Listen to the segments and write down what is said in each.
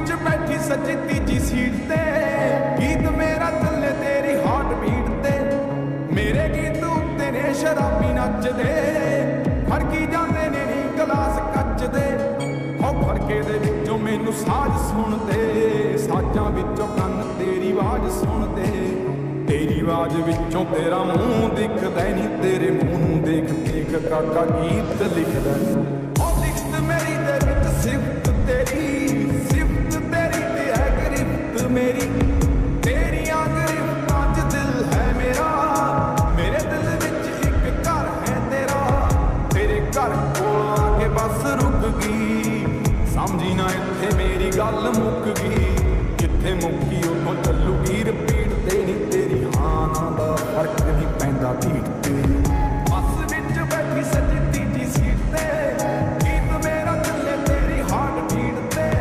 विच बैठी सच्ची तीजी सीट ते गीत मेरा चले तेरी हार्ट बीट ते मेरे गीत उत्ते ने शराबी नचदे फड़की जांदे ने नी गलास कच दे हो फड़के दे विचों मैनू साज सुनदे साजां विचों कन तेरी आवाज सुनदे तेरी आवाज विचों तेरा मुंह दिखदा नी तेरे मुंह नूं देख देख काका गीत लिखदा ओ लिखत मेरी दे विच सिफत तेरी ते है गिरफ्त मेरी तेरियां गिरफ्तां च दिल है मेरा मेरे दिल विच एक घर है तेरा तेरे घर कोल आके बस रुक गई समझी ना इत्थे मेरी गल मुक गई जिथे मुक्की उतों चलूगी रिपीट ते नी तेरी हाँ ना दा फर्क नहीं पैंदा बीट ते बस विच बैठी सच्ची तीजी सीट ते गीत मेरा चले तेरी हार्ट बीट ते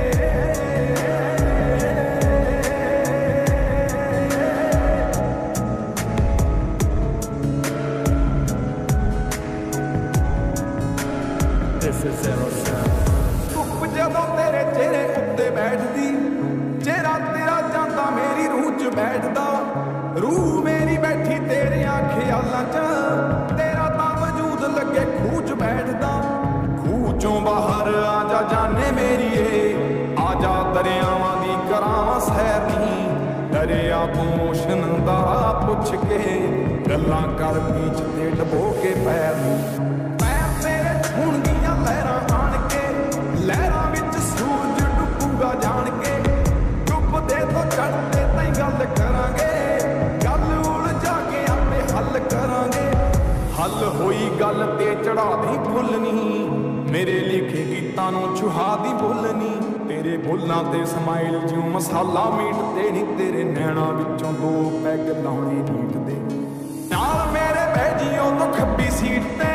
This is Zero Sound धुप जदों तेरे चेहरे उत्ते बैठदी चेहरा तेरा जांदा मेरी रूह च बैठदा रूह मेरी बैठी तेरे ख्यालां च तेरा तां वजूद लगे खूह च बैठदा खूह चों बाहर आजा जाने मेरीए आजा दरियावां दी करावां सैर नी दरिया तों ओशन दा पुछ के गल्लां कर बीच ते डबो के पैर नी पैर तेरे छूणगियां लहरां आण के लहरां विच सूरज डुबूगा जान के डुबदे तो चढ़दे ताईं गल करांगे गल उलझा के आपे हल करांगे हल होई गल ते चढ़ा दी भुलनी मेरे लिखे गीतां नूं छुहा दी बोलनी तेरे बोलां ते समाइल जिउं मसाला मीट ते नी तेरे नैणां विचों दो पैग लाउणे नीट दे नाल मेरे बह जियो तो खब्बी सीट ते